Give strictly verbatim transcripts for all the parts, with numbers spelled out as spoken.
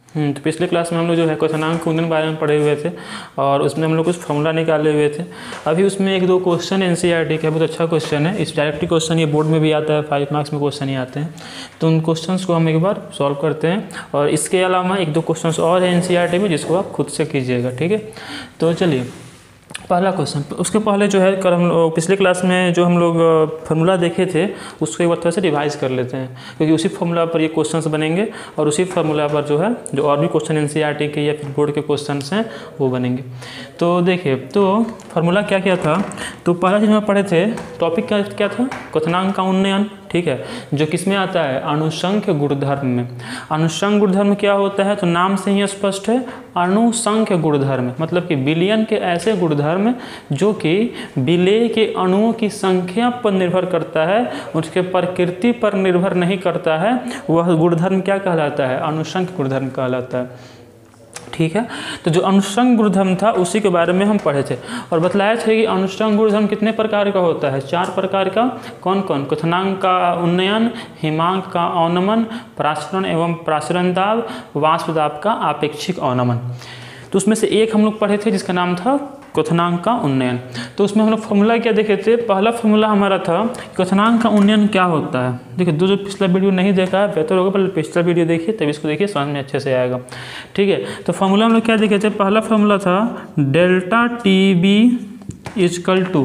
तो पिछले क्लास में हम लोग जो है क्वथनांक उन्नयन बारे में पढ़े हुए थे और उसमें हम लोग कुछ फॉर्मूला निकाले हुए थे। अभी उसमें एक दो क्वेश्चन एनसीईआरटी का बहुत अच्छा क्वेश्चन है, इस डायरेक्टली क्वेश्चन ये बोर्ड में भी आता है, फाइव मार्क्स में क्वेश्चन ही आते हैं, तो उन क्वेश्चंस को हम एक बार सॉल्व करते हैं। और इसके अलावा एक दो क्वेश्चन और है एनसीईआरटी में जिसको आप खुद से कीजिएगा, ठीक है। तो चलिए पहला क्वेश्चन, उसके पहले जो है कर हम लोग पिछले क्लास में जो हम लोग फार्मूला देखे थे उसको एक बार थोड़ा सा रिवाइज कर लेते हैं, क्योंकि उसी फार्मूला पर ये क्वेश्चंस बनेंगे और उसी फार्मूला पर जो है जो और भी क्वेश्चन एनसीईआरटी के या फिर बोर्ड के क्वेश्चंस हैं वो बनेंगे। तो देखिए, तो फार्मूला क्या क्या था, तो पहला चीज़ हम पढ़े थे, टॉपिक क्या क्या था, क्वथनांक का उन्नयन, ठीक है, जो किस में आता है, अनुसंख्य गुणधर्म में। अनुसंख्य गुणधर्म क्या होता है, तो नाम से ही स्पष्ट है, अनुसंख्य गुणधर्म मतलब कि बिलियन के ऐसे गुणधर्म जो कि विलेय के अणुओं की संख्या पर निर्भर करता है, उसके प्रकृति पर निर्भर नहीं करता है, वह गुणधर्म क्या कहलाता है, अनुसंख्य गुणधर्म कहलाता है, ठीक है। तो जो अनुसंख्य गुणधर्म था उसी के बारे में हम पढ़े थे और बतलाया थे कि अनुसंख्य गुणधर्म कितने प्रकार का होता है, चार प्रकार का। कौन कौन, क्वथनांक का उन्नयन, हिमांक का अवनमन, प्रासरण एवं प्रासरण दाब, वाष्प दाब का आपेक्षिक अवनमन। तो उसमें से एक हम लोग पढ़े थे जिसका नाम था क्वथनांक का उन्नयन। तो उसमें हम लोग फॉर्मूला क्या देखे थे, पहला फॉर्मूला हमारा था क्वथनांक का उन्नयन क्या होता है। देखिए, दो जो पिछला वीडियो नहीं देखा है बेहतर होगा पहले पिछला वीडियो देखिए तब इसको देखिए, समझ में अच्छे से आएगा, ठीक है। तो फॉर्मूला हम लोग क्या देखे थे, पहला फॉर्मूला था delta T B is equal to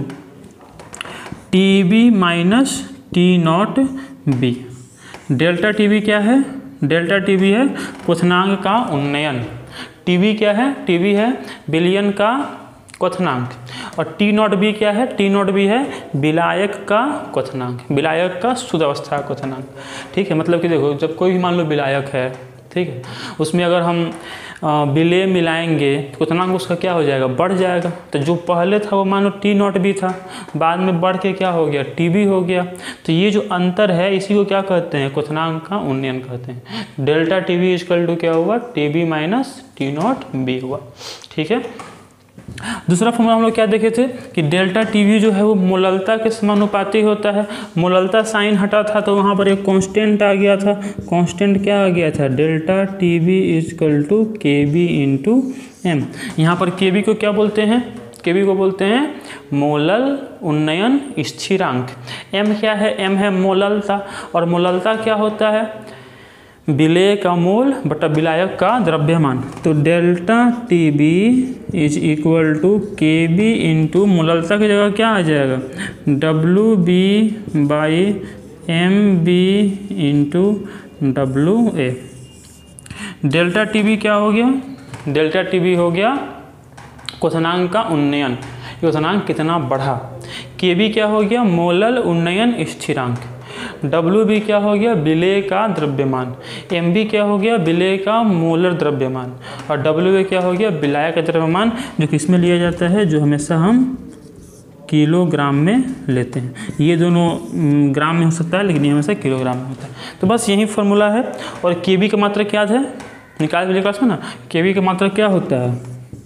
T B minus T not B. Delta T B क्या है, डेल्टा टी बी है क्वथनांक का उन्नयन, टी बी क्या है, टी बी है बिलियन का क्वथनांक, और टी नॉट बी क्या है, टी नॉट बी है विलायक का क्वथनांक, विलायक का शुद्ध अवस्था क्वथनांक, ठीक है। मतलब कि देखो, जब कोई भी मान लो विलायक है, ठीक है, उसमें अगर हम विलेय मिलाएंगे तो क्वथनांक उसका क्या हो जाएगा, बढ़ जाएगा। तो जो पहले था वो मान लो टी नॉट बी था, बाद में बढ़ के क्या हो गया, टी बी हो गया। तो ये जो अंतर है इसी को क्या कहते हैं, क्वथनांक का उन्नयन कहते हैं। Delta T B equal to क्या हुआ, T B minus T not B हुआ, ठीक है। दूसरा फॉर्मूला हम लोग क्या देखे थे कि डेल्टा टीवी जो है वो मोललता के समानुपाती होता है। मोललता साइन हटा था तो वहाँ पर एक कांस्टेंट आ गया था, कांस्टेंट क्या आ गया था, delta T B is equal to K B into M. यहाँ पर के बी को क्या बोलते हैं, के बी को बोलते हैं मोलल उन्नयन स्थिरांक। एम क्या है, एम है मोललता, और मोललता क्या होता है, विलेय का मोल बटा विलायक का द्रव्यमान। तो delta T B is equal to K B into मोललता की जगह क्या आ जाएगा, W B by M B into W A. Delta T B क्या हो गया, डेल्टा टी बी हो गया क्वथनांक का उन्नयन, क्वथनांक कितना बढ़ा। के बी क्या हो गया, मोलल उन्नयन स्थिरांक। डब्ल्यू बी क्या हो गया, विलेय का द्रव्यमान। एम बी क्या हो गया, विलेय का मोलर द्रव्यमान। और डब्ल्यू ए क्या हो गया, विलायक का द्रव्यमान, जो किसमें लिया जाता है, जो हमेशा हम किलोग्राम में लेते हैं। ये दोनों ग्राम में हो सकता है लेकिन ये हमेशा किलोग्राम में होता है। तो बस यही फॉर्मूला है। और के बी का मात्रक क्या है, निकाल पिछले क्लास में ना, के बी का मात्रक क्या होता है,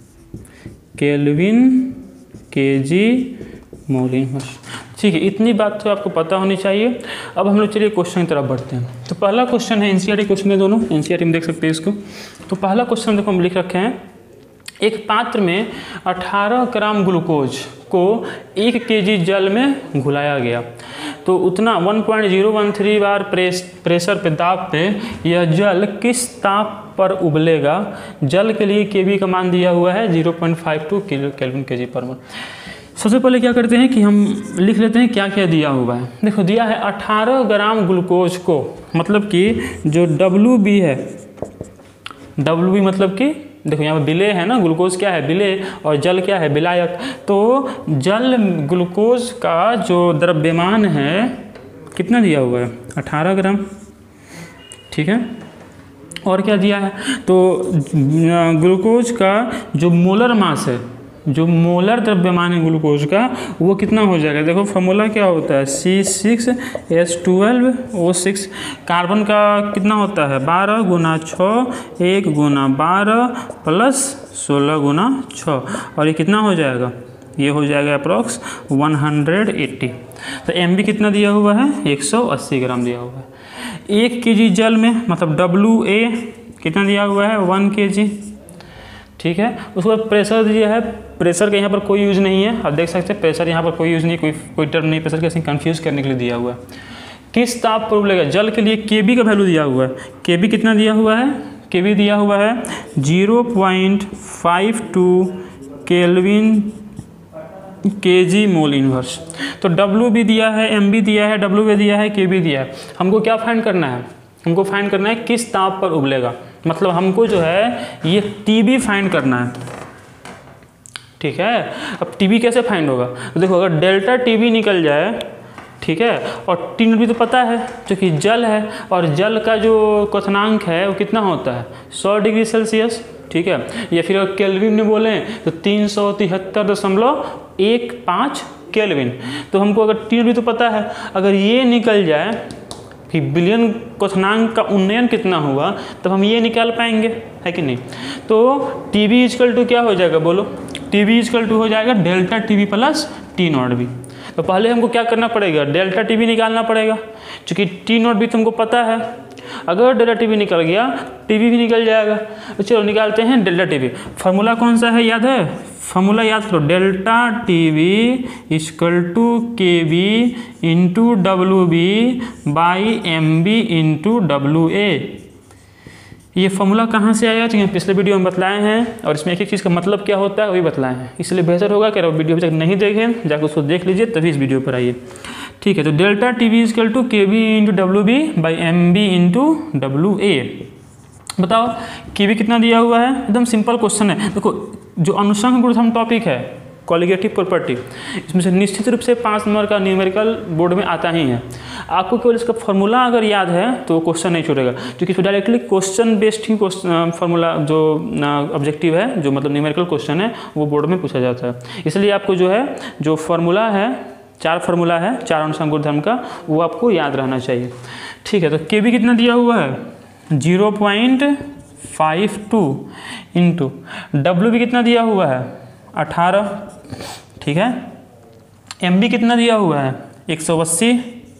केल्विन के जी मोलिन। ठीक है, इतनी बात तो आपको पता होनी चाहिए। अब हम लोग चलिए क्वेश्चन की तरफ बढ़ते हैं। तो पहला क्वेश्चन है, एनसीईआरटी क्वेश्चन है दोनों, एनसीईआरटी में देख सकते हैं इसको। तो पहला क्वेश्चन देखो हम लिख रखे हैं, एक पात्र में अठारह ग्राम ग्लूकोज को एक केजी जल में घुलाया गया, तो उतना one point zero one three bar press pressure पे दाब पे यह जल किस ताप पर उबलेगा। जल के लिए के बी का मान दिया हुआ है zero point five two kilo kelvin K G पर मोल। सबसे पहले क्या करते हैं कि हम लिख लेते हैं क्या क्या दिया हुआ है। देखो दिया है अठारह ग्राम ग्लूकोज को, मतलब कि जो डब्ल्यू बी है, डब्ल्यू बी मतलब कि देखो यहाँ पर विलेय है ना, ग्लूकोज क्या है विलेय और जल क्या है विलायक। तो जल ग्लूकोज का जो द्रव्यमान है कितना दिया हुआ है, अठारह ग्राम, ठीक है। और क्या दिया है, तो ग्लूकोज का जो मोलर मास है, जो मोलर द्रव्यमान है ग्लूकोज का, वो कितना हो जाएगा। देखो फॉर्मूला क्या होता है, C six S twelve O six. Carbon का कितना होता है, बारह गुना छः, एक गुना बारह प्लस सोलह गुना छः, और ये कितना हो जाएगा, ये हो जाएगा अप्रॉक्स वन हंड्रेड एट्टी। तो एम बी कितना दिया हुआ है, एक सौ अस्सी ग्राम दिया हुआ है। एक के जी जल में, मतलब डब्ल्यू ए कितना दिया हुआ है, वन के जी। ठीक है, उसके बाद प्रेशर दिया है, प्रेशर का यहाँ पर कोई यूज़ नहीं है, आप देख सकते हैं प्रेशर यहाँ पर कोई यूज़ नहीं, कोई कोई टर्म नहीं, प्रेशर कैसे कन्फ्यूज़ करने के लिए दिया हुआ है। किस ताप पर उबलेगा, जल के लिए के बी का वैल्यू दिया हुआ है, के बी कितना दिया हुआ है, के बी दिया हुआ है zero point five two kelvin K G mole inverse. तो डब्ल्यू भी दिया है, एम भी दिया है, डब्ल्यू भी दिया है, के भी दिया है। हमको क्या फाइंड करना है, हमको फाइंड करना है किस ताप पर उबलेगा, मतलब हमको जो है ये टी बी फाइंड करना है। ठीक है, अब टी बी कैसे फाइंड होगा, तो देखो अगर डेल्टा टी बी निकल जाए, ठीक है, और टी नॉट भी तो पता है क्योंकि जल है, और जल का जो क्वथनांक है वो कितना होता है, सौ डिग्री सेल्सियस। ठीक है, या फिर अगर केल्विन में बोलें तो तीन सौ तिहत्तर दशमलव एक पाँच केल्विन। तो हमको अगर टी भी तो पता है, अगर ये निकल जाए कि बिलियन क्वथनांक का उन्नयन कितना हुआ, तब हम ये निकाल पाएंगे, है कि नहीं। तो टी बी इजकल टू क्या हो जाएगा, बोलो, टी बी इजकल टू हो जाएगा delta T B plus T not B. तो पहले हमको क्या करना पड़ेगा, डेल्टा टी बी निकालना पड़ेगा, क्योंकि टी नॉट बी तुमको पता है। अगर डेल्टा टी बी निकल गया, टी बी भी निकल जाएगा। तो चलो निकालते हैं डेल्टा टी बी। फार्मूला कौन सा है, याद है, फार्मूला याद करो, delta T B equal to K B into W B by M B into W A. ये फार्मूला कहाँ से आया, क्योंकि पिछले वीडियो में बतलाए हैं, और इसमें एक एक चीज़ का मतलब क्या होता है वही बतलाए हैं। इसलिए बेहतर होगा कि अगर वीडियो अभी तक नहीं देखें, जाकर उसको देख लीजिए, तभी इस वीडियो पर आइए। ठीक है, तो delta T B is equal to K B into W B by M B into W A. बताओ के बी कितना दिया हुआ है, एकदम सिंपल क्वेश्चन है। देखो जो अनुषंग गुणधर्म टॉपिक है, कॉलिगेटिव प्रॉपर्टी, इसमें से निश्चित रूप से पाँच नंबर का न्यूमेरिकल बोर्ड में आता ही है। आपको केवल इसका फॉर्मूला अगर याद है तो वो क्वेश्चन नहीं छूटेगा, क्योंकि इसमें डायरेक्टली क्वेश्चन बेस्ड ही क्वेश्चन फार्मूला जो ऑब्जेक्टिव है, जो मतलब न्यूमेरिकल क्वेश्चन है, वो बोर्ड में पूछा जाता है। इसलिए आपको जो है जो फार्मूला है, चार फार्मूला है चार अनुषंग गुणधर्म का, वो आपको याद रहना चाहिए। ठीक है, तो के बी कितना दिया हुआ है, zero point five two into W B कितना दिया हुआ है, अठारह। ठीक है, एम बी कितना दिया हुआ है, एक सौ अस्सी,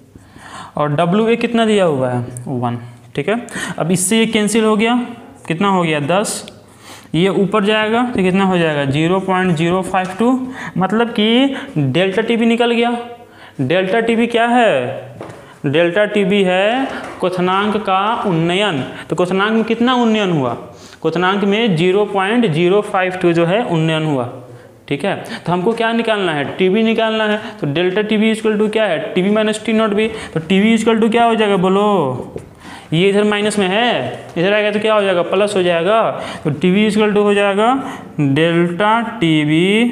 और डब्ल्यू ए कितना दिया हुआ है, वन। ठीक है, अब इससे ये कैंसिल हो गया, कितना हो गया, दस। ये ऊपर जाएगा तो कितना हो जाएगा, zero point zero five two, मतलब कि डेल्टा टी बी निकल गया। डेल्टा टी बी क्या है, डेल्टा टी बी है क्वथनांक का उन्नयन। तो क्वथनांक में कितना उन्नयन हुआ, क्वथनांक में zero point zero five two जो है उन्नयन हुआ। ठीक है, तो हमको क्या निकालना है, टी बी निकालना है। तो delta T B equal to क्या है, T B minus T not B. तो टी बी इक्वल टू क्या हो जाएगा, बोलो, ये इधर माइनस में है, इधर आएगा तो क्या हो जाएगा, प्लस हो जाएगा। तो टी बी इक्वल टू हो जाएगा delta T B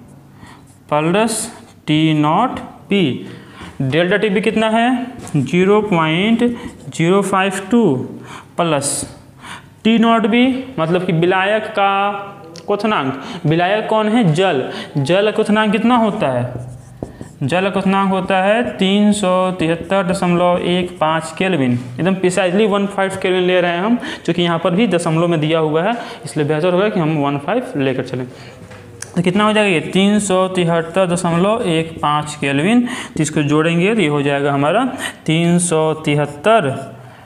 plus T not B. Delta T B कितना है, zero point zero five two plus T not B, मतलब कि विलायक का क्वथनांक। विलायक कौन है, जल। जल क्वथनांक कितना होता है, जल क्वथनांक होता है तीन सौ तिहत्तर दशमलव एक पाँच केल्विन। एकदम प्रिसाइजली वन फाइव केल्विन ले रहे हैं हम, क्योंकि यहाँ पर भी दशमलव में दिया हुआ है, इसलिए बेहतर होगा कि हम वन फाइव लेकर चलें। तो कितना हो जाएगा, ये तीन सौ तिहत्तर दशमलव एक पाँच केल्विन। तो इसको जोड़ेंगे तो ये हो जाएगा हमारा तीन सौ तिहत्तर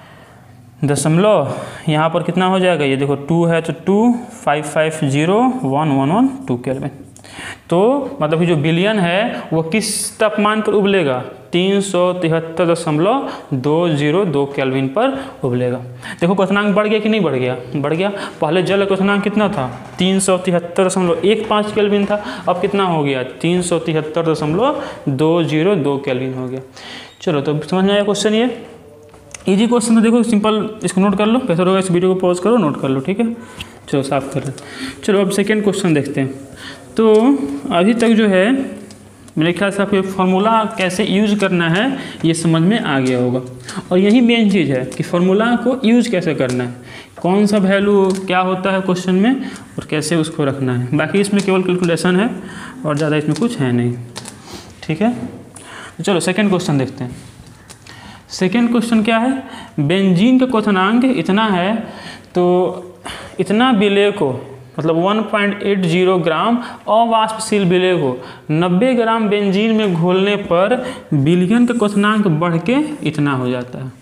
दशमलव, यहाँ पर कितना हो जाएगा, ये देखो टू है तो two, five five zero one one one two kelvin. तो मतलब कि जो बिलियन है वो किस तापमान पर उबलेगा, तीन सौ तिहत्तर दशमलव दो जीरो दो केल्विन पर उबलेगा। देखो क्वथनांक बढ़ गया कि नहीं बढ़ गया, बढ़ गया। पहले जल क्वथनांक कितना था, तीन सौ तिहत्तर दशमलव एक पाँच केल्विन था, अब कितना हो गया, तीन सौ तिहत्तर दशमलव दो जीरो दो केल्विन हो गया। चलो तो समझ में आया क्वेश्चन, ये इजी क्वेश्चन है। देखो सिंपल, इसको नोट कर लो, बेहतर होगा इस वीडियो को पॉज करो, नोट कर लो। ठीक है, चलो साफ कर लो। चलो अब सेकेंड क्वेश्चन देखते हैं। तो अभी तक जो है मेरे ख्याल से आपको फार्मूला कैसे यूज़ करना है ये समझ में आ गया होगा, और यही मेन चीज़ है कि फार्मूला को यूज़ कैसे करना है, कौन सा वैल्यू क्या होता है क्वेश्चन में, और कैसे उसको रखना है। बाकी इसमें केवल कैलकुलेशन है और ज़्यादा इसमें कुछ है नहीं। ठीक है, तो चलो सेकेंड क्वेश्चन देखते हैं। सेकेंड क्वेश्चन क्या है, बेंजीन का क्वथनांक इतना है, तो इतना विलेय को, मतलब one point eight zero gram अवाष्पशील विलेय को नब्बे ग्राम बेंजीन में घोलने पर विलयन का क्वथनांक बढ़ के इतना हो जाता है।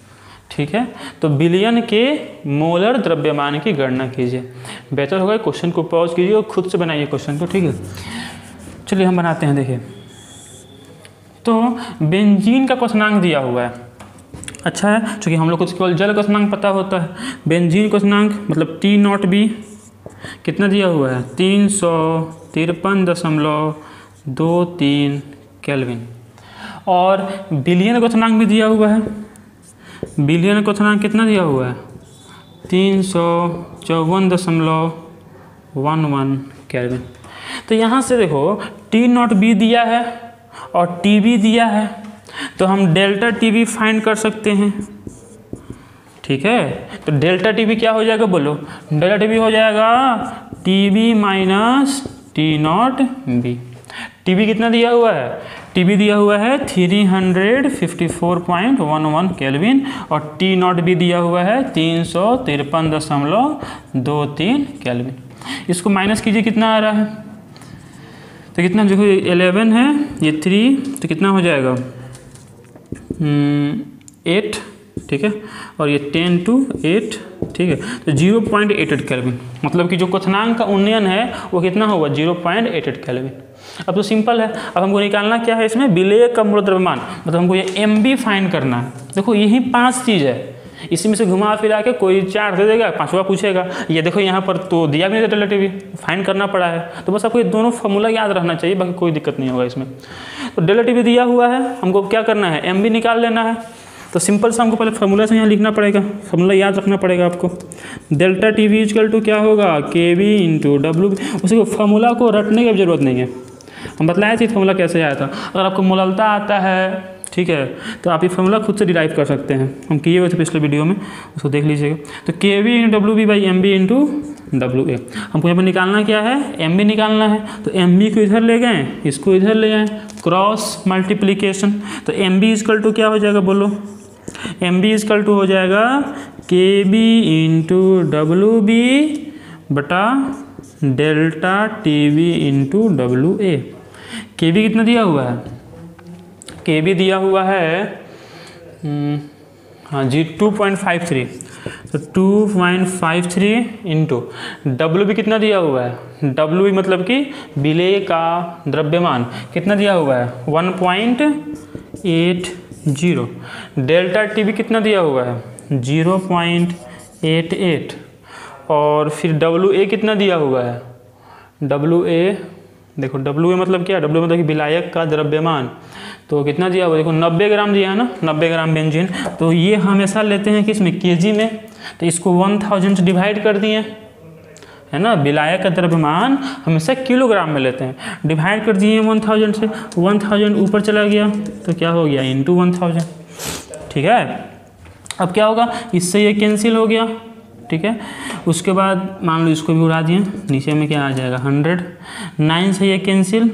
ठीक है। तो बिलियन के मोलर द्रव्यमान की गणना कीजिए। बेहतर होगा क्वेश्चन को पॉज कीजिए और खुद से बनाइए क्वेश्चन को, ठीक है। चलिए हम बनाते हैं। देखिए तो बेंजीन का क्वथनांक दिया हुआ है, अच्छा है, क्योंकि हम लोग को केवल जल क्वथनांक पता होता है। बेंजीन क्वथनांक मतलब टी नॉट बी कितना दिया हुआ है, तीन सौ तिरपन दशमलव दो तीन केल्विन। और बिलियन क्वथनांक भी दिया हुआ है। बिलियन क्वथनांक कितना दिया हुआ है, तीन सौ चौवन दशमलव वन वन केल्विन। तो यहाँ से देखो टी नॉट बी दिया है और टी बी दिया है, तो हम डेल्टा टी बी फाइंड कर सकते हैं, ठीक है। तो डेल्टा टी बी क्या हो जाएगा बोलो, डेल्टा टी बी हो जाएगा T B minus T not B. T B कितना दिया हुआ है, टी बी दिया हुआ है three hundred fifty four point one one kelvin और टी नॉट बी दिया हुआ है तीन सौ तिरपन दशमलव दो तीन केल्विन। इसको माइनस कीजिए, कितना आ रहा है, तो कितना देखो इलेवन है, ये थ्री, तो कितना हो जाएगा एट, ठीक है। और ये टेन टू एट, ठीक है। तो zero point eight eight kelvin, मतलब कि जो क्वथनांक का उन्नयन है वो कितना होगा, zero point eight eight kelvin. अब तो सिंपल है, अब हमको निकालना क्या है इसमें, विलेय का मूल द्रव्यमान, मतलब हमको ये एम बी फाइंड करना है। देखो यही पांच चीज़ है, इसी में से घुमा फिरा के कोई चार दे देगा, पांचवा पूछेगा। ये देखो यहाँ पर तो दिया भी नहीं था, डेल्टा टी बी फाइंड करना पड़ा है। तो बस आपको ये दोनों फॉर्मूला याद रहना चाहिए, बाकी कोई दिक्कत नहीं होगा इसमें। तो डेल्टा टी बी दिया हुआ है, हमको क्या करना है, एम बी निकाल लेना है। तो सिंपल सा हमको पहले फॉर्मूला से यहाँ लिखना पड़ेगा, फॉर्मूला याद रखना पड़ेगा आपको। Delta T B equal to क्या होगा, के बी इंटू डब्ल्यू बी। उसी को फॉर्मूला को रटने की जरूरत नहीं है, हम बतलाए थे फॉर्मूला कैसे आया था। अगर आपको मोललता आता है, ठीक है, तो आप ये फॉर्मूला खुद से डिराइव कर सकते हैं, हम किए हुए थे पिछले वीडियो में, उसको देख लीजिएगा। तो K B into W B by M B into W A. हमको यहाँ पर निकालना क्या है, एम बी निकालना है। तो एम बी को इधर ले गए, इसको इधर ले आए, क्रॉस मल्टीप्लीकेशन। तो एम बी इजकल टू क्या हो जाएगा बोलो, एम बी इजकल टू हो जाएगा K B into W B बटा delta T B into W A. K B कितना दिया हुआ है, के बी दिया हुआ है हाँ जी टू पॉइंट फाइव थ्री। तो two point five three into W B कितना दिया हुआ है, डब्ल्यू बी मतलब कि विलेय का द्रव्यमान कितना दिया हुआ है, one point eight zero. Delta T B कितना दिया हुआ है, जीरो पॉइंट एट एट। और फिर डब्ल्यू ए कितना दिया हुआ है, डब्ल्यू ए देखो, डब्ल्यू ए मतलब क्या, डब्ल्यू मतलब कि विलायक का द्रव्यमान। तो कितना दिया हुआ, देखो नब्बे ग्राम दिया है ना, नब्बे ग्राम बेंजीन। तो ये हमेशा लेते हैं किसमें, केजी में। तो इसको वन थाउजेंड से डिवाइड कर दिए, है ना, विलायक का द्रव्यमान हमेशा किलोग्राम में लेते हैं, डिवाइड कर दिए वन थाउजेंड से। वन थाउजेंड ऊपर चला गया तो क्या हो गया, इंटू वन थाउजेंड, ठीक है। अब क्या होगा, इससे ये कैंसिल हो गया, ठीक है। उसके बाद मान लो इसको भी उड़ा दिए, नीचे में क्या आ जाएगा, हंड्रेड। नाइन से ये कैंसिल,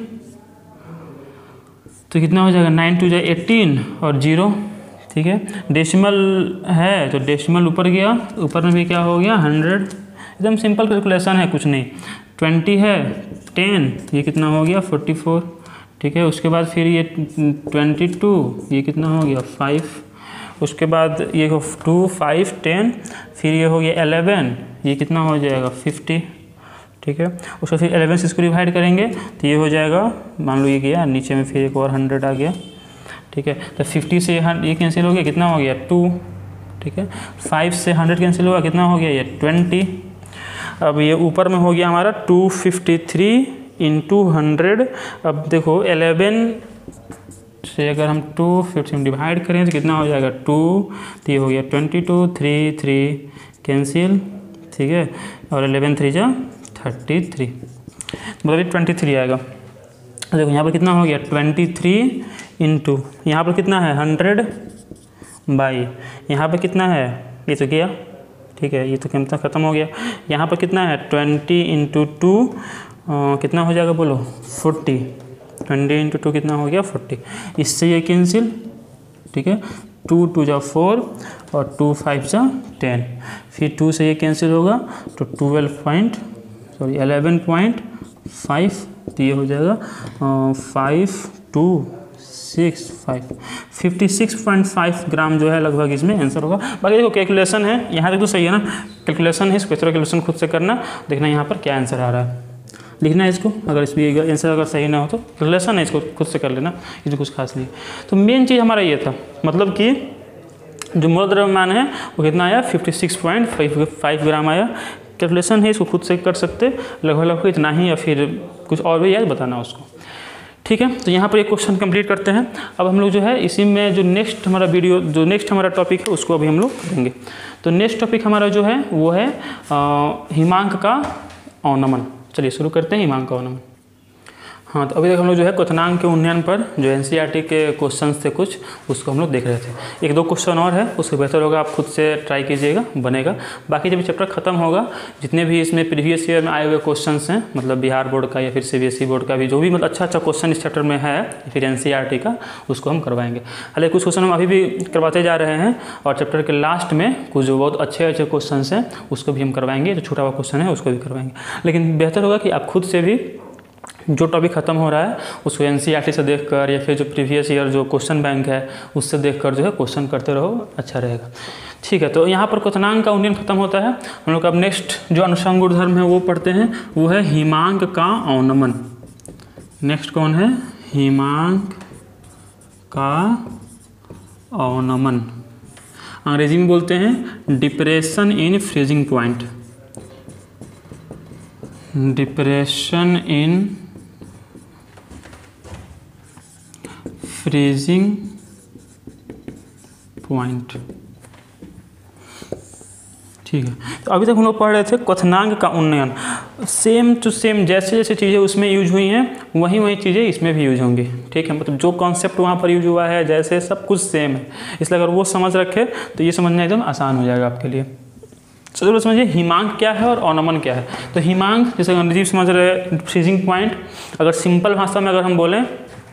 तो कितना हो जाएगा, नाइन टू जाए एटीन और जीरो, ठीक है। डेसिमल है तो डेसिमल ऊपर गया, ऊपर में भी क्या हो गया, हंड्रेड। एकदम सिंपल कैलकुलेशन है, कुछ नहीं। ट्वेंटी है, टेन, ये कितना हो गया, फोर्टी फोर, ठीक है। उसके बाद फिर ये ट्वेंटी टू, ये कितना हो गया, फाइव। उसके बाद ये टू फाइव टेन, फिर ये हो गया एलेवन, ये कितना हो जाएगा, फिफ्टी, ठीक है। उसको फिर एलेवन से इसको डिवाइड करेंगे तो ये हो जाएगा, मान लो ये गया नीचे में, फिर एक और हंड्रेड आ गया, ठीक है। तो फिफ्टी से ये कैंसिल हो गया, कितना हो गया, टू, ठीक है। फाइव से हंड्रेड कैंसिल हुआ, कितना हो गया, ये ट्वेंटी। अब ये ऊपर में हो गया हमारा two fifty three into hundred. अब देखो एलेवन से अगर हम टू फिफ्टी में डिवाइड करें तो कितना हो जाएगा, टू, तो ये हो गया twenty two, three three cancel, ठीक है। और एलेवन थ्री जा थर्टी थ्री, मतलब ट्वेंटी थ्री आएगा। देखो यहाँ पर कितना हो गया, ट्वेंटी थ्री इंटू यहाँ पर कितना है, हंड्रेड बाई यहाँ पर कितना है, ये तो गया, ठीक है, ये तो कितना ख़त्म हो गया। यहाँ पर कितना है, ट्वेंटी इंटू टू कितना हो जाएगा बोलो, फोर्टी। ट्वेंटी इंटू टू कितना हो गया, फोर्टी। इससे ये कैंसिल, ठीक है। टू टू जा फोर और टू फाइव जा टेन, फिर टू से ये कैंसिल होगा तो twelve point sorry eleven point five, तो ये हो जाएगा five two six five fifty six point five gram जो है लगभग इसमें आंसर होगा। बाकी देखो कैलकुलेशन है, यहाँ तक तो सही है ना, कैलकुलेशन है, इसको कैलकुलेशन खुद से करना, देखना यहाँ पर क्या आंसर आ रहा है, लिखना है इसको। अगर इस भी आंसर अगर सही ना हो तो कैलकुलेशन है, इसको खुद से कर लेना, इसमें कुछ खास नहीं। तो मेन चीज़ हमारा ये था, मतलब कि जो मूल द्रव्यमान है वो कितना आया, fifty six point five gram आया। कैलकुलेशन है, इसको खुद से कर सकते लगभग लगभग इतना ही, या फिर कुछ और भी याद बताना उसको, ठीक है। तो यहाँ पर एक क्वेश्चन कंप्लीट करते हैं। अब हम लोग जो है इसी में जो नेक्स्ट हमारा वीडियो जो नेक्स्ट हमारा टॉपिक है उसको अभी हम लोग करेंगे। तो नेक्स्ट टॉपिक हमारा जो है वो है हिमांक का अवनमन। चलिए शुरू करते हैं हिमांक का अवनमन। हाँ, तो अभी तक हम लोग जो है क्वथनांक के उन्नयन पर जो एनसीईआरटी के क्वेश्चंस थे कुछ, उसको हम लोग देख रहे थे। एक दो क्वेश्चन और है, उससे बेहतर होगा आप खुद से ट्राई कीजिएगा, बनेगा। बाकी जब चैप्टर खत्म होगा, जितने भी इसमें प्रीवियस ईयर में आए हुए क्वेश्चंस हैं, मतलब बिहार बोर्ड का या फिर सीबीएसई बोर्ड का भी जो भी मतलब अच्छा अच्छा क्वेश्चन इस चैप्टर में है, फिर एनसीईआरटी का, उसको हम करवाएंगे। हालांकि कुछ क्वेश्चन हम अभी भी करवाते जा रहे हैं, और चैप्टर के लास्ट में कुछ जो बहुत अच्छे अच्छे क्वेश्चन हैं उसको भी हम करवाएंगे। जो छोटा हुआ क्वेश्चन है उसको भी करवाएंगे। लेकिन बेहतर होगा कि आप खुद से भी जो टॉपिक खत्म हो रहा है उसको एनसीईआरटी से देखकर या फिर जो प्रीवियस ईयर जो क्वेश्चन बैंक है उससे देखकर जो है क्वेश्चन करते रहो, अच्छा रहेगा, ठीक है। तो यहाँ पर क्वथनांक का उन्नयन खत्म होता है। हम लोग अब नेक्स्ट जो अनुषंग गुणधर्म है वो पढ़ते हैं, वो है हिमांक का अवनमन। नेक्स्ट कौन है, हिमांक का अवनमन, अंग्रेजी में बोलते हैं depression in freezing point, depression in freezing point, ठीक है। तो अभी तक हम लोग पढ़ रहे थे क्वथनांक का उन्नयन। सेम टू सेम जैसे जैसे चीज़ें उसमें यूज हुई हैं वही वही चीज़ें इसमें भी यूज होंगी, ठीक है। मतलब जो कॉन्सेप्ट वहाँ पर यूज हुआ है जैसे सब कुछ सेम है, इसलिए अगर वो समझ रखे तो ये समझना एकदम आसान हो जाएगा आपके लिए। चलो समझिए हिमांक क्या है और अवनमन क्या है। तो हिमांक जैसे अंग्रेजी समझ रहे फ्रीजिंग पॉइंट, अगर सिंपल भाषा में अगर हम बोलें,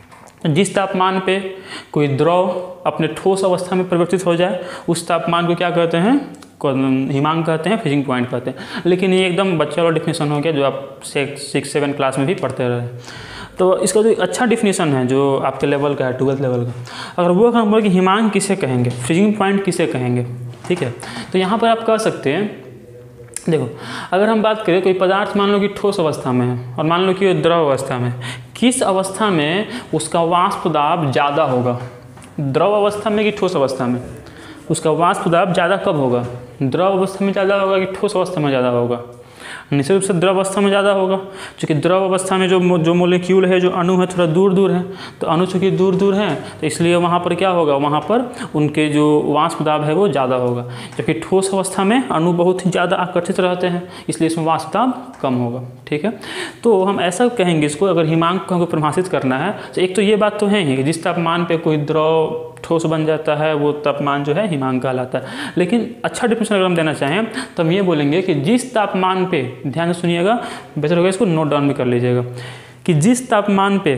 जिस तापमान पे कोई द्रव अपने ठोस अवस्था में परिवर्तित हो जाए उस तापमान को क्या कहते हैं, हिमांक कहते हैं, फ्रीजिंग पॉइंट कहते हैं। लेकिन ये एकदम बच्चा वाला डिफिनेशन हो गया जो आप सिक्स सेवन क्लास में भी पढ़ते रहे। तो इसका जो अच्छा डिफिनेशन है जो आपके लेवल का है, ट्वेल्थ लेवल का, अगर वो हम बोले कि हिमांक किसे कहेंगे, फ्रीजिंग पॉइंट किसे कहेंगे, ठीक है। तो यहाँ पर आप कह सकते हैं, देखो अगर हम बात करें कोई पदार्थ मान लो कि ठोस अवस्था में है और मान लो कि द्रव अवस्था में, किस अवस्था में उसका वाष्प दाब ज़्यादा होगा, द्रव अवस्था में कि ठोस अवस्था में, उसका वाष्प दाब ज़्यादा कब होगा, द्रव अवस्था में ज़्यादा होगा कि ठोस अवस्था में ज़्यादा होगा, निश्चित रूप से द्रव अवस्था में ज़्यादा होगा, क्योंकि द्रव अवस्था में जो जो मोलिक्यूल है, जो अणु है, थोड़ा दूर दूर है। तो अणु चूँकि दूर दूर हैं तो इसलिए वहाँ पर क्या होगा, वहाँ पर उनके जो वाष्प दाब है वो ज़्यादा होगा। जबकि ठोस अवस्था में अणु बहुत ही ज़्यादा आकर्षित रहते हैं, इसलिए इसमें वाष्प दाब कम होगा, ठीक है। तो हम ऐसा कहेंगे इसको, अगर हिमांक को परिभाषित करना है तो एक तो ये बात तो है ही कि जिस तापमान पर कोई द्रव ठोस बन जाता है वो तापमान जो है हिमांक कहलाता है। लेकिन अच्छा डिफिनेशन अगर हम देना चाहें तो हम ये बोलेंगे कि जिस तापमान पे, ध्यान से सुनिएगा, बेहतर होगा इसको नोट डाउन भी कर लीजिएगा, कि जिस तापमान पे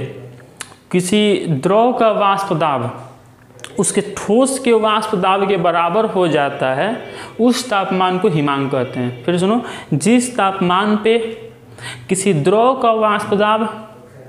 किसी द्रव का वाष्प दाब उसके ठोस के वाष्प दाब के बराबर हो जाता है उस तापमान को हिमांक कहते हैं। फिर सुनो, जिस तापमान पे किसी द्रव का वाष्प दाब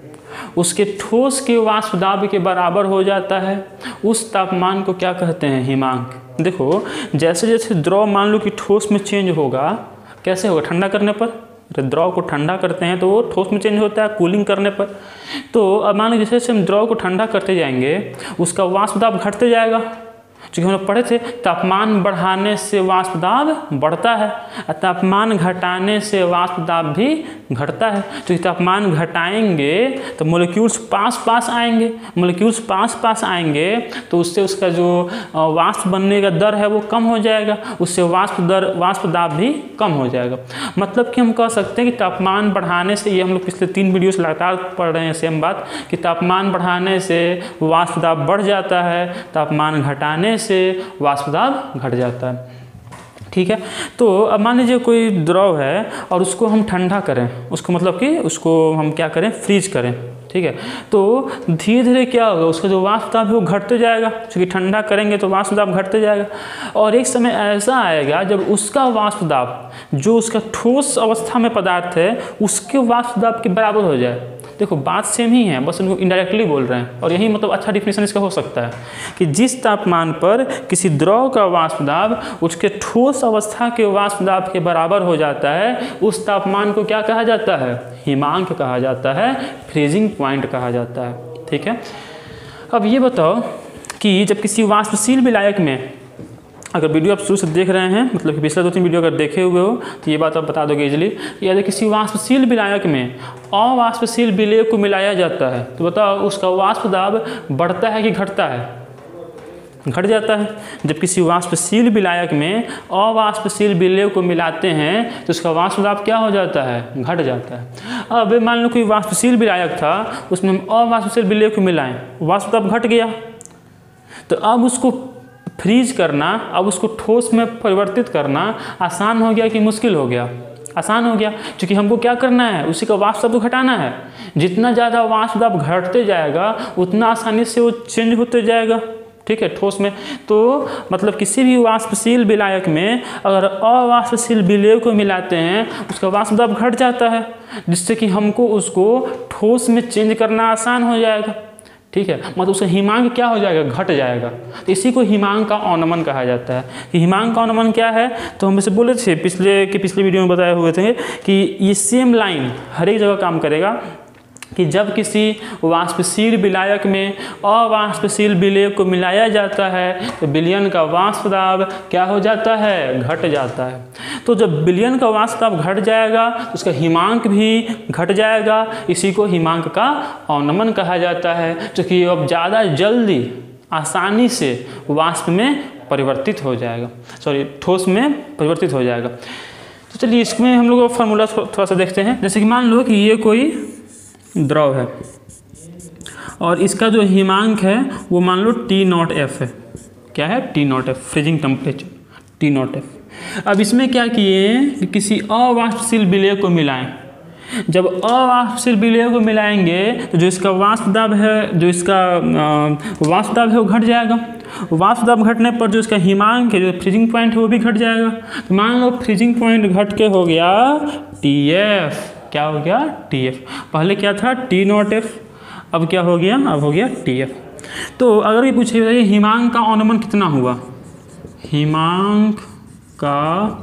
उसके ठोस के वाष्प दाब के बराबर हो जाता है उस तापमान को क्या कहते हैं, हिमांक। देखो जैसे जैसे द्रव मान लो कि ठोस में चेंज होगा, कैसे होगा, ठंडा करने पर, द्रव को ठंडा करते हैं तो वो ठोस में चेंज होता है कूलिंग करने पर। तो अब मान लो जैसे जैसे हम द्रव को ठंडा करते जाएंगे उसका वाष्प दाब घटते जाएगा, क्योंकि हम लोग पढ़े थे तापमान बढ़ाने से वाष्प दाब बढ़ता है और तापमान घटाने से वाष्प दाब भी घटता है। तो तापमान घटाएंगे तो मोलिक्यूल्स पास पास आएंगे, मोलिक्यूल्स पास पास आएंगे तो उससे उसका जो वाष्प बनने का दर है वो कम हो जाएगा, उससे वाष्प दर वाष्प दाब भी कम हो जाएगा। मतलब कि हम कह सकते हैं कि तापमान बढ़ाने से, ये हम लोग पिछले तीन वीडियो से लगातार पढ़ रहे हैं सेम बात, कि तापमान बढ़ाने से वाष्प दाब बढ़ जाता है, तापमान घटाने से वाष्प दाब घट जाता है, ठीक है। तो अब मान लीजिए कोई द्रव है और उसको हम ठंडा करें, उसको मतलब कि उसको हम क्या करें, फ्रीज करें, ठीक है। तो धीरे धीरे क्या होगा, उसका जो वाष्प दाब है वो घटते जाएगा, क्योंकि ठंडा करेंगे तो वाष्प दाब घटते जाएगा। और एक समय ऐसा आएगा जब उसका वाष्प दाब जो उसका ठोस अवस्था में पदार्थ है उसके वाष्प दाब के बराबर हो जाए। देखो बात सेम ही है, बस उनको इनडायरेक्टली बोल रहे हैं। और यही मतलब अच्छा डिफिनेशन इसका हो सकता है कि जिस तापमान पर किसी द्रव का वाष्प दाब उसके ठोस अवस्था के वाष्प दाब के बराबर हो जाता है, उस तापमान को क्या कहा जाता है? हिमांक कहा जाता है, फ्रीजिंग पॉइंट कहा जाता है। ठीक है, अब ये बताओ कि जब किसी वाष्पशील विलायक में, अगर वीडियो आप शुरू से देख रहे हैं, मतलब कि पिछले दो तीन वीडियो अगर देखे हुए हो तो ये बात आप बता दोगे इजीली, यदि किसी वाष्पशील विलायक में अवाष्पशील विलेय को मिलाया जाता है तो बताओ उसका वाष्प दाब बढ़ता है कि घटता है? घट जाता है। जब किसी वाष्पशील विलायक में अवाष्पशील विलेय को मिलाते हैं तो उसका वाष्प दाब क्या हो जाता है? घट जाता है। अब मान लो कोई वाष्पशील विलायक था, उसमें हम अवाष्पशील विलेय को मिलाएं, वाष्प दाब घट गया, तो अब उसको फ्रीज करना, अब उसको ठोस में परिवर्तित करना आसान हो गया कि मुश्किल हो गया? आसान हो गया, क्योंकि हमको क्या करना है? उसी का वाष्प दाब तो घटाना है। जितना ज़्यादा वाष्प दाब घटते जाएगा उतना आसानी से वो चेंज होते जाएगा। ठीक है, ठोस में। तो मतलब किसी भी वाष्पशील विलायक में अगर अवाष्पशील विलेय को मिलाते हैं उसका वाष्प दाब घट जाता है, जिससे कि हमको उसको ठोस में चेंज करना आसान हो जाएगा। ठीक है, मतलब उसका हिमांक क्या हो जाएगा? घट जाएगा। तो इसी को हिमांक का अवनमन कहा जाता है। कि हिमांक का अवनमन क्या है? तो हम इसे बोले थे पिछले के पिछले वीडियो में बताए हुए थे कि ये सेम लाइन हर एक जगह काम करेगा कि जब किसी वाष्पशील विलायक में अवाष्पशील विलेय को मिलाया जाता है तो विलयन का वाष्प दाब क्या हो जाता है? घट जाता है। तो जब विलयन का वाष्प दाब घट जाएगा तो उसका हिमांक भी घट जाएगा। इसी को हिमांक का अवनमन कहा जाता है, जो कि अब ज़्यादा जल्दी आसानी से वाष्प में परिवर्तित हो जाएगा, सॉरी ठोस में परिवर्तित हो जाएगा। तो चलिए इसमें हम लोग फार्मूला थोड़ा सा देखते हैं। जैसे कि मान लो कि ये कोई द्रव है और इसका जो हिमांक है वो मान लो टी नॉट एफ है। क्या है? T not F, freezing temperature T not F. अब इसमें क्या किए कि किसी अवाष्पशील विलेय को मिलाएं। जब अवाष्पशील विलेय को मिलाएंगे तो जो इसका वाष्प दाब है, जो इसका वाष्प दाब है वो घट जाएगा। वाष्प दाब घटने पर जो इसका हिमांक है, जो फ्रीजिंग पॉइंट है वो भी घट जाएगा। तो मान लो फ्रीजिंग पॉइंट घट के हो गया टी एफ। क्या हो गया? T F. पहले क्या था? टी नॉट एफ, अब क्या हो गया? अब हो गया टी एफ। तो अगर ये पूछे बताइए हिमांक का अवनमन कितना हुआ? हिमांक का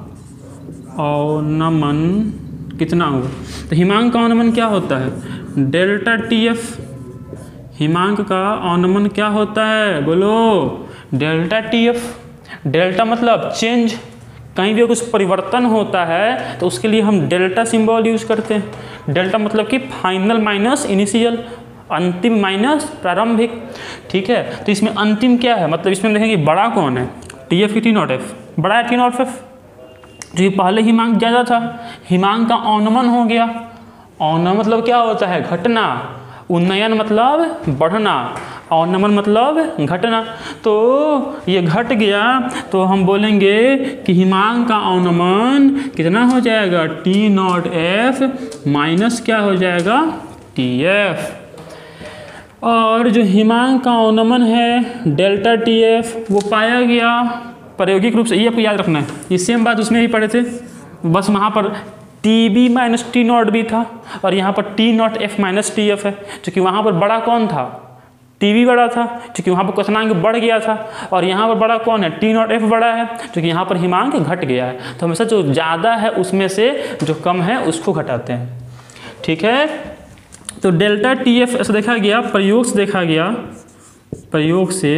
अवनमन कितना हुआ? तो हिमांक का अवनमन क्या होता है? Delta T F. हिमांक का अवनमन क्या होता है? बोलो। Delta T F. डेल्टा मतलब चेंज, कहीं भी कुछ परिवर्तन होता है तो उसके लिए हम डेल्टा सिंबल यूज करते हैं। डेल्टा मतलब कि फाइनल माइनस इनिशियल, अंतिम माइनस प्रारंभिक। ठीक है, तो इसमें अंतिम क्या है? मतलब इसमें देखेंगे बड़ा कौन है? टी एफ की टी नॉट एफ? बड़ा है टी नॉट एफ, जो ये पहले हिमांक ज़्यादा था, हिमांक का अवनमन हो गया। अवनमन मतलब क्या होता है? घटना। उन्नयन मतलब बढ़ना, अवनमन मतलब घटना। तो ये घट गया तो हम बोलेंगे कि हिमांक का अवनमन कितना हो जाएगा? टी नॉट एफ माइनस क्या हो जाएगा? T F. और जो हिमांक का अवनमन है डेल्टा टी एफ वो पाया गया प्रायोगिक रूप से, ये आपको याद रखना है, ये सेम बात उसमें भी पढ़े थे, बस वहाँ पर T B minus T naught भी था और यहाँ पर T not F minus T F है, क्योंकि वहाँ पर बड़ा कौन था? टी बी बड़ा था, क्योंकि वहाँ पर क्वेश्चनांक बढ़ गया था, और यहाँ पर बड़ा कौन है? टी नॉट एफ बड़ा है, क्योंकि यहाँ पर हिमांक घट गया है। तो हमेशा जो ज़्यादा है उसमें से जो कम है उसको घटाते हैं। ठीक है, तो डेल्टा टी एफ ऐसा देखा गया, प्रयोग से देखा गया, प्रयोग से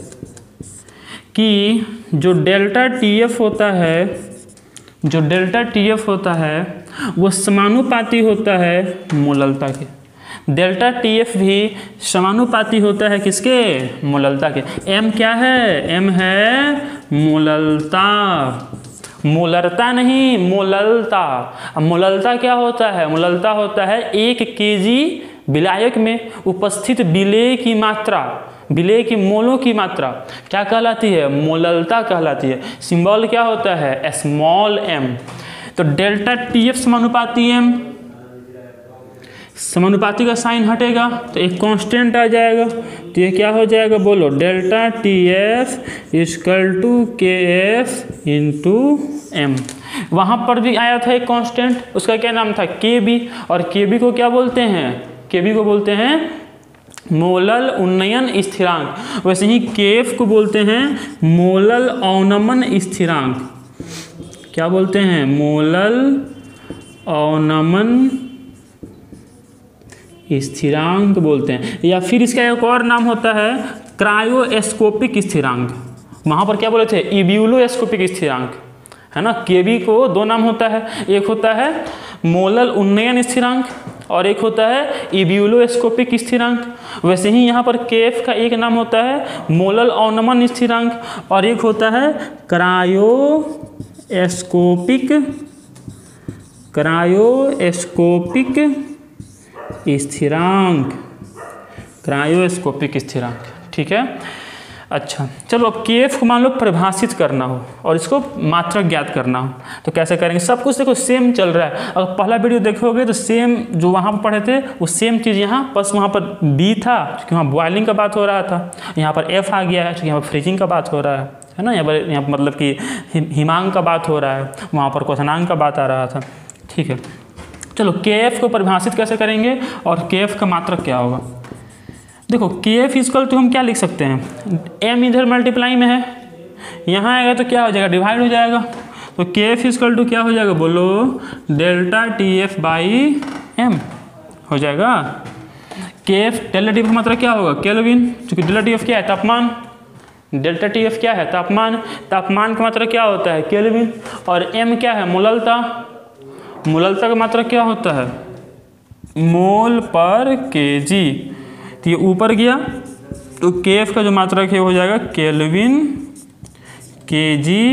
कि जो डेल्टा टी एफ होता है, जो डेल्टा टी एफ होता है वो समानुपाती होता है मोललता के। डेल्टा टी एफ भी समानुपाती होता है किसके? मोललता के। एम क्या है? एम है मोललता, मोलरता नहीं, मोललता। अब मोललता क्या होता है? मोललता होता है एक केजी विलायक में उपस्थित विलेय की मात्रा, विलेय की मोलों की मात्रा क्या कहलाती है? मोललता कहलाती है। सिंबल क्या होता है? Small M. तो डेल्टा टी एफ समानुपाती एम, समानुपाती का साइन हटेगा तो एक कांस्टेंट आ जाएगा, तो ये क्या हो जाएगा? बोलो। Delta T F equal to K F into M. वहाँ पर भी आया था एक कांस्टेंट, उसका क्या नाम था? के बी, और के बी को क्या बोलते हैं? के बी को बोलते हैं मोलल उन्नयन स्थिरांक। वैसे ही के एफ को बोलते हैं मोलल अवनमन स्थिरांक। क्या बोलते हैं? मोलल अवनमन स्थिरांक बोलते हैं। या फिर इसका एक और नाम होता है क्रायोस्कोपिक स्थिरांक। वहाँ पर क्या बोले थे? इब्यूलोस्कोपिक स्थिरांक, है ना। केबी को दो नाम होता है, एक होता है मोलल उन्नयन स्थिरांक और एक होता है इब्यूलोस्कोपिक स्थिरांक। वैसे ही यहाँ पर केएफ का एक नाम होता है मोलल अवनमन स्थिरांक और एक होता है क्रायोस्कोपिक क्रायोस्कोपिक स्थिरांक क्रायोस्कोपिक स्थिरांक। ठीक है। अच्छा चलो, अब केएफ को मान लो परिभाषित करना हो और इसको मात्रक ज्ञात करना हो तो कैसे करेंगे? सब कुछ देखो सेम चल रहा है। अगर पहला वीडियो देखोगे तो सेम जो वहाँ पर पढ़े थे वो सेम चीज़ यहाँ, बस वहाँ पर बी था क्योंकि वहाँ बॉयलिंग का बात हो रहा था, यहाँ पर एफ आ गया है क्योंकि यहाँ पर फ्रीजिंग का बात हो रहा है, है ना। यहाँ पर यहाँ पर मतलब कि हिमांक का बात हो रहा है, वहाँ पर क्वथनांक का बात आ रहा था। ठीक है, चलो केएफ को परिभाषित कैसे करेंगे और केएफ का मात्रक क्या होगा? देखो के एफ इक्वल टू हम क्या लिख सकते हैं? एम इधर मल्टीप्लाई में है, यहाँ आएगा तो क्या हो जाएगा? डिवाइड हो जाएगा। तो के एफ इक्वल टू क्या हो जाएगा? बोलो, delta T F by M हो जाएगा। के एफ डेल्टा टी एफ का मतलब क्या होगा? केल्विन, क्योंकि डेल्टा टी एफ क्या है? तापमान। डेल्टा टी एफ क्या है? तापमान। तापमान का मतलब क्या होता है? केल्विन। और एम क्या है? मोललता। मोललता का मतलब क्या होता है? मोल पर केजी। तो ये ऊपर गया तो केएफ का जो मात्रक है हो जाएगा केल्विन केजी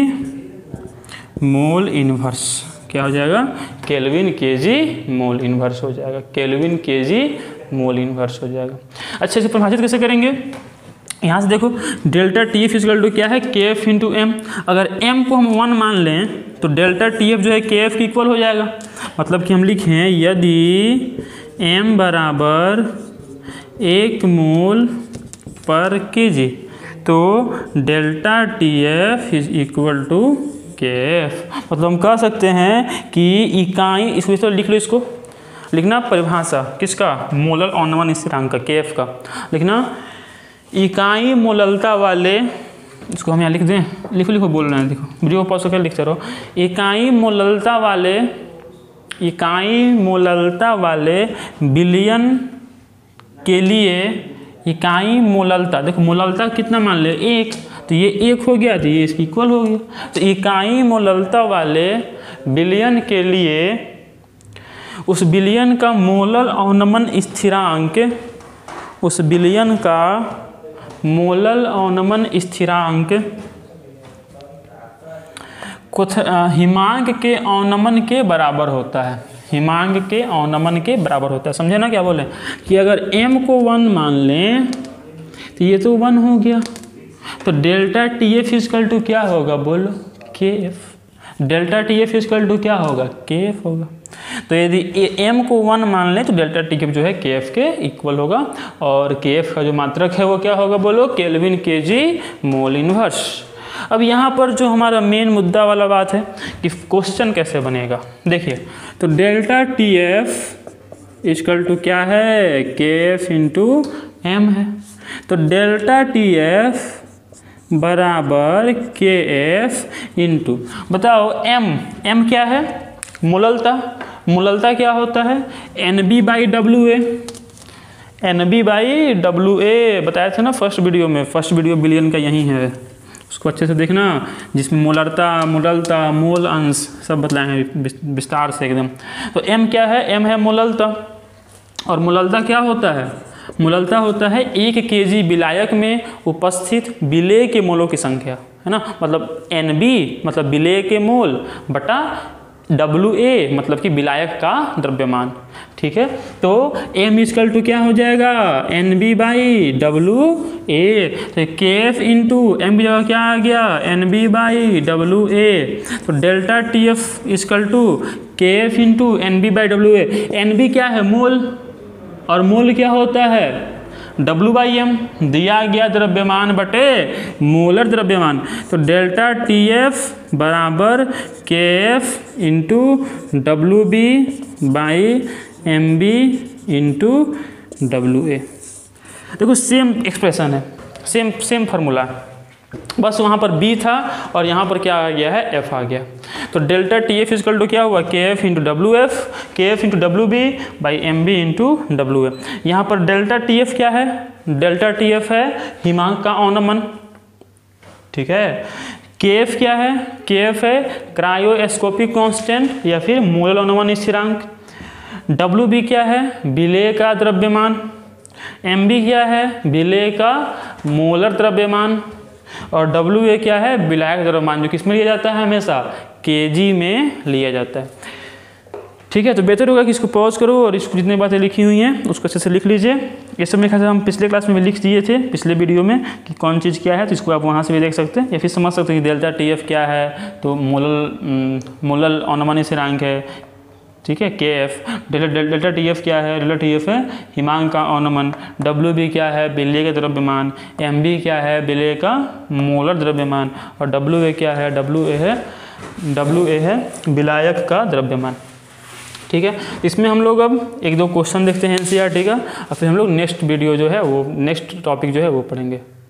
मोल इनवर्स। क्या हो जाएगा? केल्विन केजी मोल इनवर्स हो जाएगा। केल्विन केजी मोल इनवर्स हो जाएगा। अच्छा, इसे परिभाषित कैसे करेंगे? यहाँ से देखो, delta T F equal to क्या है? K F into M. अगर एम को हम वन मान लें तो डेल्टा टी एफ जो है के एफ की इक्वल हो जाएगा। मतलब कि हम लिखें यदि एम बराबर एक मोल पर केजी तो delta T F is equal to K F. मतलब हम कह सकते हैं कि इकाई, इसमें तो लिख लो, इसको लिखना परिभाषा किसका? मोलल अवनमन स्थिरांक का, के एफ का लिखना। इकाई मोललता वाले, इसको हम यहाँ लिख दें, लिखो लिखो बोल रहे हैं, देखो वीडियो पॉज करके लिखते रहो। इकाई मोललता वाले इकाई मोललता वाले बिलियन के लिए इकाई मोललता, देखो मोललता कितना मान ले? एक। तो ये एक हो गया तो ये इसकी इक्वल हो गया। तो इकाई मोललता वाले बिलियन के लिए उस बिलियन का मोलल अवनमन स्थिरांक उस बिलियन का मोलल अवनमन स्थिरांक कुछ हिमांक के अवनमन के बराबर होता है। हिमांक के अवनमन के बराबर होता है। समझे ना क्या बोले? कि अगर m को वन मान लें तो ये तो वन हो गया, तो delta T F equal to क्या होगा? बोलो, K F. Delta T F equal to क्या होगा? के एफ होगा। तो यदि m को वन मान लें तो डेल्टा टी एफ जो है के एफ के इक्वल होगा। और के एफ का जो मात्रक है वो क्या होगा? बोलो, केल्विन केजी मोल इनवर्स। अब यहाँ पर जो हमारा मेन मुद्दा वाला बात है कि क्वेश्चन कैसे बनेगा, देखिए। तो delta T F equal to क्या है? के एफ इंटू एम है। तो डेल्टा टी एफ बराबर के एफ इंटू, बताओ एम, एम क्या है? मोललता। मोललता क्या होता है? N B by W A. N B by W A बताया था ना फर्स्ट वीडियो में। फर्स्ट वीडियो बिलियन का यही है, उसको अच्छे से देखना, जिसमें मोलरता, मोललता, मोल अंश सब बताए हैं विस्तार से एकदम। तो m क्या है? m है मोललता। और मोललता क्या होता है? मोललता होता है एक केजी विलायक में उपस्थित विलेय के मोलों की संख्या, है ना। मतलब एन बी मतलब विलेय के मोल बटा डब्ल्यू ए मतलब कि विलायक का द्रव्यमान। ठीक है, तो m इक्वल टू क्या हो जाएगा? N B by W A. तो के एफ इंटू एम की जगह क्या आ गया? N B by W A. तो delta T F equal to K F into N B by W A. N B क्या है? मोल। और मोल क्या होता है? डब्ल्यू बाई एम, दिया गया द्रव्यमान बटे मोलर द्रव्यमान। तो डेल्टा टी एफ बराबर K F into W B by M B into W A. देखो सेम एक्सप्रेशन है, सेम सेम फार्मूला, बस वहाँ पर बी था और यहाँ पर क्या आ गया है, एफ आ गया। तो delta T F equal to क्या हुआ, K F into W F, K F into W B by M B into W A. यहाँ पर डेल्टा टी एफ क्या है, डेल्टा टी एफ है हिमांक का औनमन, ठीक है। के एफ क्या है, के एफ है क्रायोस्कोपिक कांस्टेंट या फिर मोलर औनमन स्थिरांक। डब्ल्यू बी क्या है, विलेय का द्रव्यमान। एम बी क्या है, विलेय का मोलर द्रव्यमान। और डब्ल्यू ए क्या है, विलायक द्रव्यमान, जो किस में लिया जाता है, हमेशा केजी में लिया जाता है, ठीक है। तो बेहतर होगा कि इसको पॉज करो और इसको जितनी बातें लिखी हुई हैं उसको अच्छे से लिख लीजिए। ये सब मेरे ख्याल से हम पिछले क्लास में भी लिख दिए थे, पिछले वीडियो में, कि कौन चीज़ क्या है, तो इसको आप वहाँ से भी देख सकते हैं या फिर समझ सकते हैं कि डेल्टा टी एफ क्या है, तो मोलल मोलल औनमन स्थिरांक है, ठीक है। K F delta delta T F क्या है, डेल्टा टी एफ है हिमांक का औनमन। डब्ल्यू बी क्या है, विलेय का द्रव्यमान। एम बी क्या है, विलेय का मोलर द्रव्यमान। और डब्ल्यू ए क्या है, डब्ल्यू ए है डब्ल्यू ए है विलायक का द्रव्यमान, ठीक है। इसमें हम लोग अब एक दो क्वेश्चन देखते हैं एनसीईआरटी का, और फिर हम लोग नेक्स्ट वीडियो जो है वो नेक्स्ट टॉपिक जो है वो पढ़ेंगे।